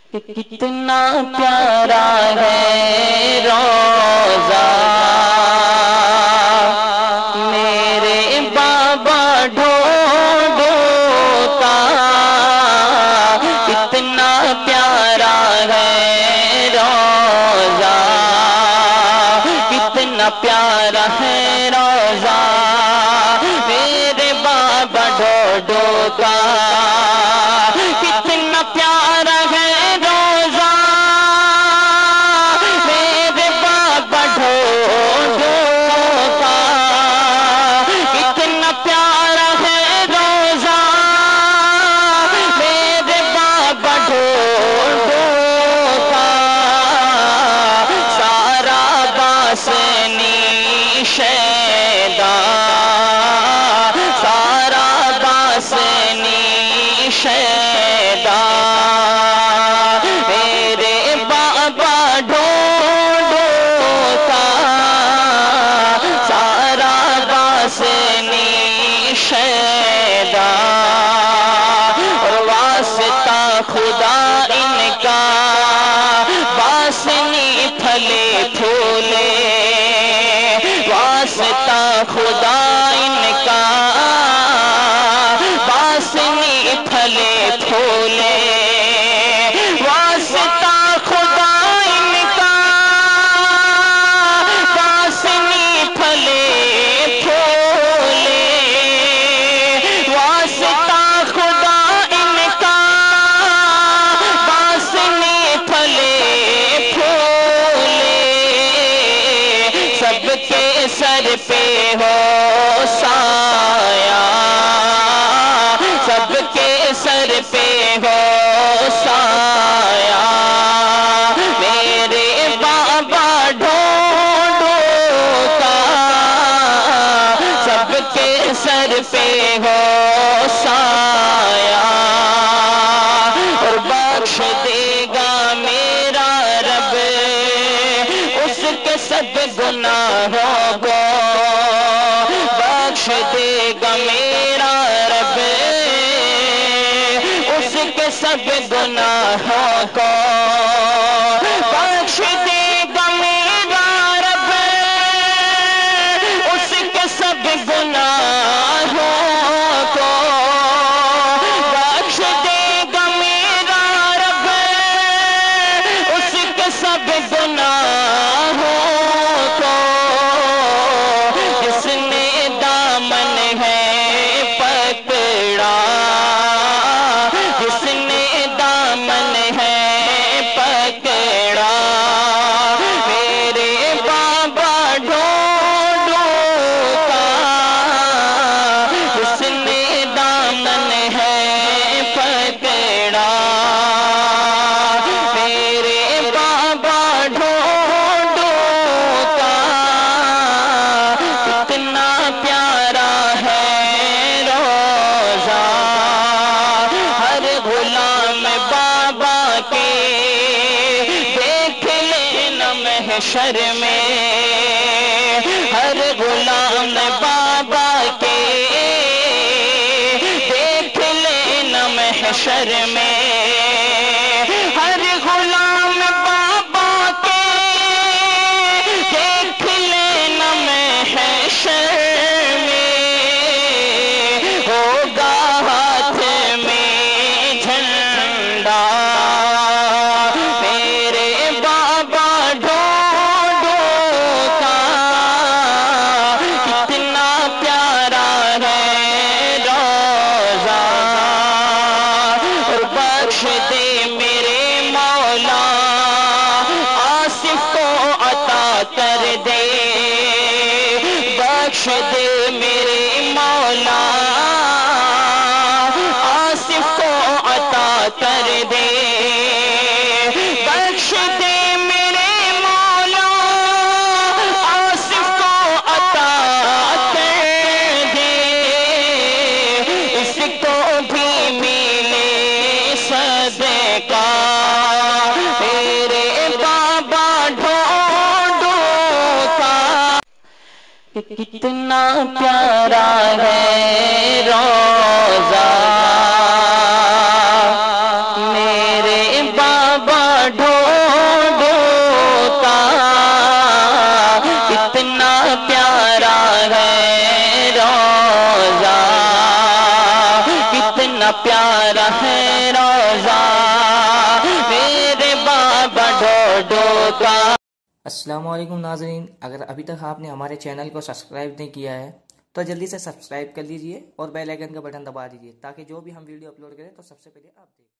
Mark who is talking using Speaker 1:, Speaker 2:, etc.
Speaker 1: کتنا پیارا ہے روزہ میرے بابا ڈھونڈو کا، کتنا پیارا ہے روزہ، کتنا پیارا ہے روزہ میرے بابا ڈھونڈو کا، کتنا پیارا ہے روزہ میرے بابا ڈھونڈو کا، کتنا پیارا ہے روزہ میرے بابا ڈھونڈو کا، سارا باسنی شیدا، سارا باسنی شیدا میرے بابا ڈھونڈو کا، سارا باسنی شیدا، اور واسطہ خدا ان کا باسنی پھلے پھولے، واسطہ خدا ان کا باسنی پھلے پھولے، واسطہ خدا ان کا باسنی پھلے پھولے، واسطہ خدا ان کا باسنی پھلے پھولے، سب کے سر پہ ہو سایہ، سب کے سر پہ ہو سایہ میرے بابا ڈھونڈو کا، سب کے سر پہ ہو سایہ، اور بخش دے گا میرا رب اس کے سب گناہوں کو، بخش دے گا میرا رب اس کے سب گناہوں کو، بخش دے گا میرا رب اس کے سب گناہوں کو، بخش دے گا میرا رب اس کے سب گناہوں کو، جس نے دامن ہے پکڑا، جس نے دامن ہے پکڑا میرے بابا ڈھونڈو کا، جس نے دامن ہے پکڑا میرے بابا ڈھونڈو کا، کتنا پیارا ہے روزہ، ہر غلام بابا کے دیکھ لینا محشر میں، ہر غلام بابا کے دیکھ لینا محشر میں، ہر غلام بابا کے دیکھ لینا محشر میں، ہوگا ہاتھ میں جھنڈا میرے بابا ڈھونڈو کا، کتنا پیارا ہے روزہ، اور بخش دے میرے مولا آصف کو عطا کر دے، بخش دے میرے مولا آصف کو عطا کر دے، بخش دے میرے مولا آصف کو عطا کر دے، اس کو بھی ملے صدقہ میرے بابا ڈھونڈو کا، کتنا پیارا ہے روزہ میرے بابا پیارا ہے روزہ میرے بابا ڈوڈو کا۔
Speaker 2: السلام علیکم ناظرین، اگر ابھی تک آپ نے ہمارے چینل کو سبسکرائب نہیں کیا ہے تو جلدی سے سبسکرائب کر لیجئے اور بیل آئیکن کا بٹن دبا دیجئے تاکہ جو بھی ہم ویڈیو اپلوڈ کریں تو سب سے پہلے آپ دیکھیں۔